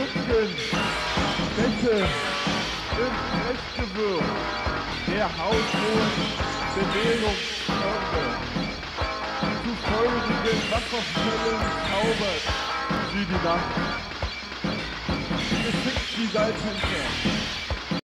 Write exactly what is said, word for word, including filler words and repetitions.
Rücken, Bette, im Rechtsgewirr, der haushohen Bewegungsfolge. Zu feurigen Wasserfällen zaubert sie die Nacht. Geschickt die Salzhändler.